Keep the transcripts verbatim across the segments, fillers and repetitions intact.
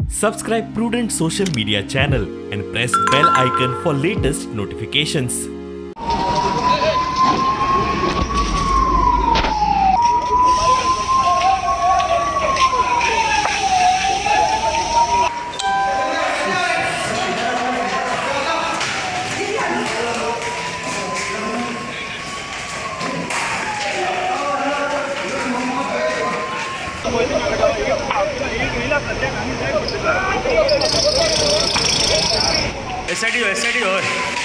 Subscribe Prudent social media channel and press bell icon for latest notifications. SID हो SID हो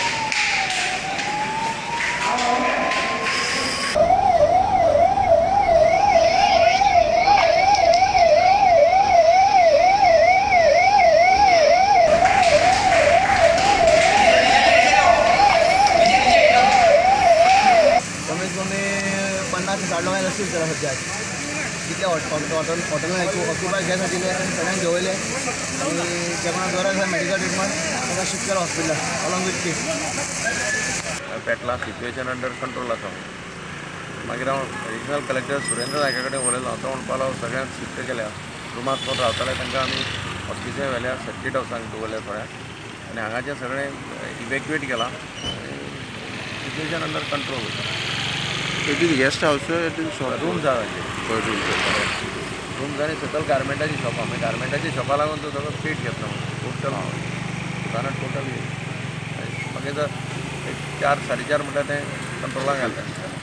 कमीत कमी पन्नास साठ लोकांक असतील तर सद्याक कितले हॉटेल हॉटेलान ऑक्युपाय गॅस दिले सगळ्यांक घेवले आनी जे कोणाक गरज आसा मेडिकल ट्रिटमेंट ताका शिफ्ट केला हॉस्पिटल अलॉंग विथ किट. पेटला सिच्युएशन अंडर कंट्रोल आसा. मागीर हांव रिजनल कलेक्टर सुरेंद्र नायका कडेन उलयलो. तो म्हणपाक लागलो सगळ्यांक शिफ्ट केल्या रुमांत कोण रावताले तांकां आमी हॉस्पिटलांत व्हेल्या सर्किट हावसांक दवरल्या थोड्या आनी हांगाचें सगळें इवॅक्युएट केलां. Situation under control. It is guest house rooms आसा रूम्स आनी सकयल गार्मेंटाची शॉपां. मागीर गार्मेंटाच्या शॉपा लागून तो सगळो पेट घेतलो टोटल दुकानां टोटल मागीर एक चार साडे चार म्हणटा तें कंट्रोलाक घालता.